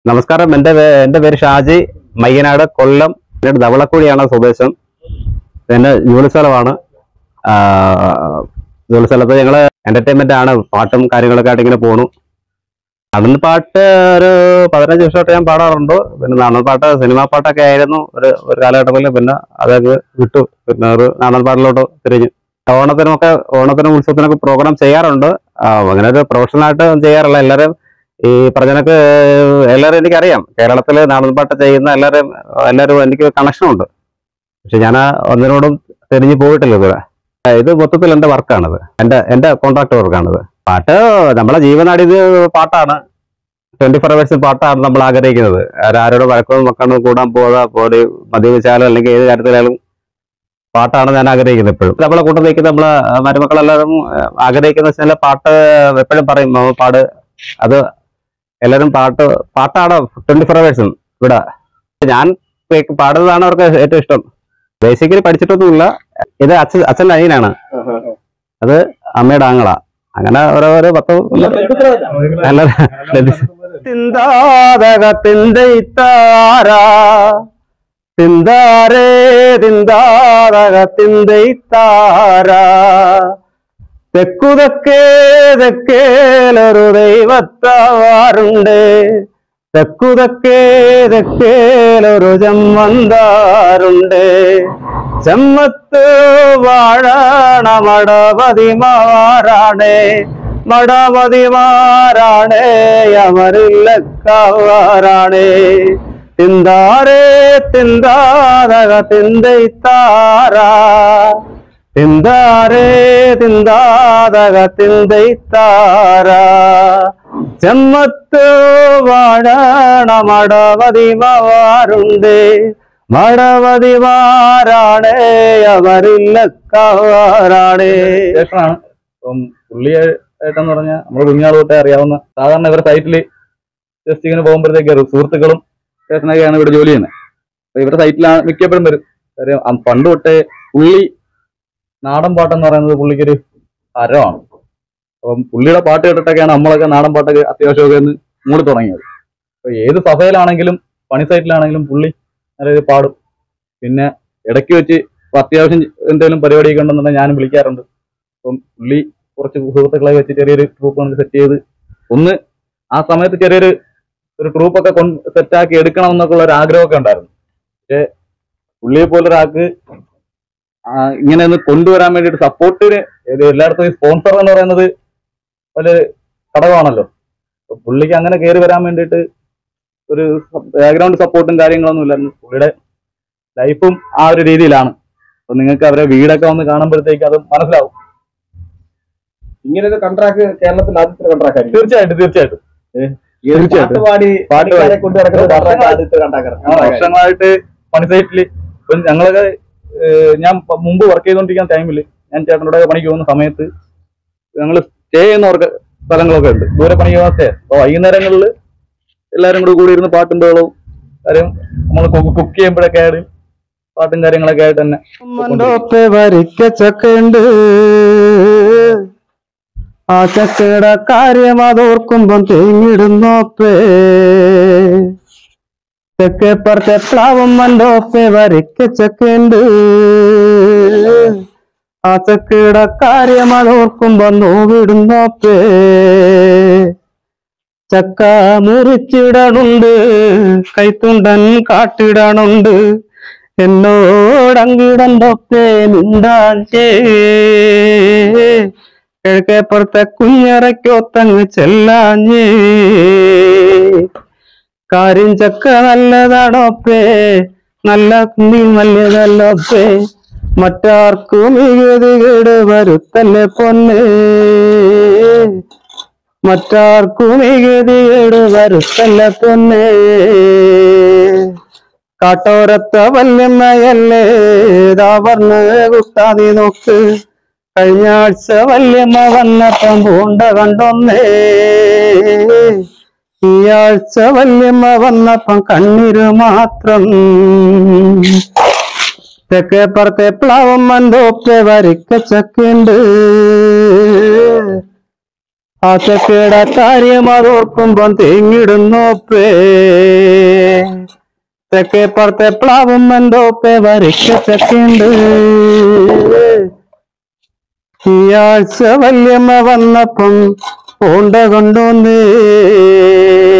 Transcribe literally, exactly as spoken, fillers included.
നമസ്കാരം. എൻ്റെ എൻ്റെ പേര് ഷാജി, മയ്യനാട്, കൊല്ലം. എൻ്റെ ധവളക്കുഴിയാണ് സ്വദേശം. എൻ്റെ ജോലി സ്ഥലമാണ്. ജോലി സ്ഥലത്ത് ഞങ്ങൾ എന്റർടൈൻമെന്റ് ആണ്, പാട്ടും കാര്യങ്ങളൊക്കെ ആയിട്ട് ഇങ്ങനെ പോണു. നാടൻ പാട്ട് ഒരു പതിനഞ്ച് വർഷമായിട്ട് ഞാൻ പാടാറുണ്ട്. പിന്നെ നാടൻ പാട്ട് സിനിമാ പാട്ടൊക്കെ ആയിരുന്നു ഒരു ഒരു കാലഘട്ടത്തിൽ. പിന്നെ അതൊക്കെ വിട്ടു. പിന്നെ ഒരു നാടൻ പാട്ടിലോട്ട് തിരിഞ്ഞു. ഓണത്തിനൊക്കെ ഓണത്തിനും ഉത്സവത്തിനൊക്കെ പ്രോഗ്രാം ചെയ്യാറുണ്ട്. അങ്ങനെ ഒരു പ്രൊഫഷണലായിട്ട് ചെയ്യാറില്ല. എല്ലാവരും ഈ പറഞ്ഞനക്ക് എല്ലാവരും എനിക്കറിയാം. കേരളത്തിൽ നാടൻ പാട്ട് ചെയ്യുന്ന എല്ലാവരും എല്ലാവരും എനിക്ക് കണക്ഷനുണ്ട്. പക്ഷെ ഞാൻ ഒന്നിനോടും തിരിഞ്ഞു പോയിട്ടില്ല ഇതുവരെ. ഇത് മൊത്തത്തിൽ എൻ്റെ വർക്കാണിത്, എൻ്റെ എൻ്റെ കോൺട്രാക്ട് വർക്കാണിത്. പാട്ട് നമ്മളെ ജീവനാടി, ഇത് പാട്ടാണ്. ട്വന്റി ഫോർ അവേഴ്സ് പാട്ടാണ് നമ്മൾ ആഗ്രഹിക്കുന്നത്. ആരോടും വഴക്കവും മക്കളും കൂടാൻ പോകാതെ പോയി മദ്യപിച്ചാലും അല്ലെങ്കിൽ ഏത് കാര്യത്തിലായാലും പാട്ടാണ് ഞാൻ ആഗ്രഹിക്കുന്നത്. എപ്പോഴും നമ്മളെ കൂട്ടം നിൽക്കുന്ന നമ്മളെ മരുമക്കളെല്ലാവരും ആഗ്രഹിക്കുന്ന വെച്ചാൽ പാട്ട് എപ്പോഴും പറയും, പാട്. അത് എല്ലാവരും പാട്ട് പാട്ടാണ് ട്വന്റി ഫോർ അവേഴ്സും ഇവിടെ. ഞാൻ പാടുന്നതാണ് അവർക്ക് ഏറ്റവും ഇഷ്ടം. ബേസിക്കലി പഠിച്ചിട്ടൊന്നുമില്ല. ഇത് അച്ഛൻ അച്ഛൻ്റെ അനിയനാണ്, അത് അമ്മയുടെ ആങ്ങള. അങ്ങനെ ഓരോരോ പത്ത് തിന്താതകത്തിന്റെ ഇത്താരാ തിന്താരേ തിന്താതകത്തിന്റെ ഇത്താരാ തെക്കുതക്കേ തെക്കേലൊരു ദൈവത്താവാറുണ്ട്. തെക്കുതക്കേ തെക്കേലൊരു ചെമ്മന്താറുണ്ട്. ചെമ്മത്ത് വാഴണ മടപതിമാരാണേ മടപതിമാരാണേ അമരില്ലക്കാവാറാണേ. തിന്താരേ തിന്താതക തിന്തൈത്താരാ തിന്താരേ തിന്താതക തിന്തൈത്താരാ ചെമ്മത്ത് വാഴണ മടപതിമാരുണ്ട്. മടവതിമാരാണേ അവരില്ലക്കാരാണേ. ാണ് ഇപ്പം പുള്ളിയായിട്ടെന്ന് പറഞ്ഞാൽ നമ്മുടെ കുഞ്ഞാൾ തൊട്ടേ അറിയാവുന്ന, സാധാരണ ഇവരുടെ സൈറ്റിൽ ജസ്റ്റ് ഇങ്ങനെ പോകുമ്പോഴത്തേക്ക് സുഹൃത്തുക്കളും സ്റ്റേഷനൊക്കെയാണ് ഇവിടെ ജോലി ചെയ്യുന്നത്. അപ്പൊ ഇവരുടെ സൈറ്റിലാണ് മിക്കപ്പോഴും വരും. കാര്യം പണ്ട് തൊട്ടേ പുള്ളി നാടൻ പാട്ടെന്ന് പറയുന്നത് പുള്ളിക്കൊരു ഹരമാണ്. അപ്പം പുള്ളിയുടെ പാട്ട് കേട്ടിട്ടൊക്കെയാണ് നമ്മളൊക്കെ നാടൻ പാട്ടൊക്കെ അത്യാവശ്യമൊക്കെ ഒന്ന് മൂടി തുടങ്ങിയത്. അപ്പൊ ഏത് സഭയിലാണെങ്കിലും പണി സൈറ്റിലാണെങ്കിലും പുള്ളി നല്ലൊരു പാടും. പിന്നെ ഇടയ്ക്ക് വെച്ച് അത്യാവശ്യം എന്തെങ്കിലും പരിപാടിയൊക്കെ ഉണ്ടെന്നുണ്ടെങ്കിൽ ഞാനും വിളിക്കാറുണ്ട്. അപ്പം പുള്ളി കുറച്ച് സുഹൃത്തുക്കളെ വെച്ച് ചെറിയൊരു ട്രൂപ്പ് നമുക്ക് സെറ്റ് ചെയ്ത് ഒന്ന് ആ സമയത്ത് ചെറിയൊരു ഒരു ട്രൂപ്പൊക്കെ കൊണ്ട് സെറ്റാക്കി എടുക്കണം എന്നൊക്കെ ഉള്ള ഒരു ആഗ്രഹമൊക്കെ ഉണ്ടായിരുന്നു. പക്ഷെ പുള്ളിയെ പോലൊരാൾക്ക് ഇങ്ങനെ ഒന്ന് കൊണ്ടുവരാൻ വേണ്ടിയിട്ട് സപ്പോർട്ടിന് എല്ലായിടത്തും ഈ സ്പോൺസർ എന്ന് പറയുന്നത് ഒരു ഘടകമാണല്ലോ. അപ്പൊ പുള്ളിക്ക് അങ്ങനെ കയറി വരാൻ വേണ്ടിയിട്ട് ഒരു ബാക്ക്ഗ്രൗണ്ട് സപ്പോർട്ടും കാര്യങ്ങളൊന്നും ഇല്ലായിരുന്നു. പുള്ളിയുടെ ലൈഫും ആ ഒരു രീതിയിലാണ്. അപ്പൊ നിങ്ങൾക്ക് അവരെ വീടൊക്കെ വന്ന് കാണുമ്പോഴത്തേക്ക് അത് മനസ്സിലാവും. ഇങ്ങനെ ഒരു കോൺട്രാക്ട് കേരളത്തിൽ ആദ്യത്തെ കോൺട്രാക്ട് ആയിരിക്കും. തീർച്ചയായിട്ടും തീർച്ചയായിട്ടും തീർച്ചയായിട്ടും വർഷങ്ങളായിട്ട് പണി സൈറ്റില് ഞങ്ങളൊക്കെ ഞാൻ മുമ്പ് വർക്ക് ചെയ്തുകൊണ്ടിരിക്കുന്ന ടൈമിൽ ഞാൻ ചേട്ടനോടെ പണിക്ക് പോകുന്ന സമയത്ത് ഞങ്ങൾ സ്റ്റേ ചെയ്യുന്നവർക്ക് സ്ഥലങ്ങളൊക്കെ ഉണ്ട്, ദൂരെ പണിക്ക് പോകുന്ന സ്റ്റേ. അപ്പൊ വൈകുന്നേരങ്ങളിൽ എല്ലാവരും കൂടെ കൂടി ഇരുന്ന് പാട്ടും ബഹളവും കാര്യം നമ്മൾ കുക്ക് ചെയ്യുമ്പോഴൊക്കെ ആയാലും പാട്ടും കാര്യങ്ങളൊക്കെ ആയിട്ട് തന്നെ. വരിക്കച്ചക്കുണ്ട് ആ ചക്കയുടെ കാര്യം അതോർക്കുമ്പം തേങ്ങിടുന്നോപ്പേ. തെക്കേപ്പുറത്തെ പ്ലാവും മണ്ടോപ്പേ വരിക്കച്ചക്കുണ്ട് ആ ചക്കയുടെ കാര്യം അതോർക്കുമ്പം നോവിടുന്നോപ്പേ. ചക്ക മുറിച്ചിടണുണ്ട്, കൈത്തുണ്ടൻ കാട്ടിടണുണ്ട്, എന്നോടങ്കിടണ്ടൊക്കെ മിണ്ടാഞ്ചേ. കിഴക്കേപ്പുറത്തെ കുഞ്ഞറയ്ക്കൊത്തങ്ങ് ചെല്ലാഞ്ഞേ. കാര്യം ചക്ക നല്ലതാണോപ്പേ, നല്ല കുഞ്ഞി നല്ലതല്ലൊപ്പേ. മറ്റാർക്കും ഗതികേട് വരുത്തല്ലേ പൊന്നേ, മറ്റാർക്കും ഗതികേട് വരുത്തല്ല പൊന്നേ. കാട്ടോരത്തെ വല്യമ്മയല്ലേ ദാവർന്ന് കുട്ടാതി നോക്ക്. കഴിഞ്ഞ ആഴ്ച വല്യമ്മ വന്നപ്പം പൂണ്ട കണ്ടൊന്നേ. ഈ ആഴ്ച വല്യമ്മ വന്നപ്പം കണ്ണീര് മാത്രം. തെക്കേപ്പുറത്തെ പ്ലാവും മണ്ടോപ്പെ വരിക്കച്ചക്കുണ്ട് ആ ചക്കയുടെ കാര്യം അതോർക്കുമ്പം തേങ്ങിടുന്നോപ്പേ തെക്കേ പുറത്തെ പ്ലാവും എന്തോപ്പേ വരിക്ക ചക്കയുണ്ട് ഈ ആഴ്ച വല്യമ്മ വന്നപ്പം പൂണ്ട കൊണ്ടുവന്നേ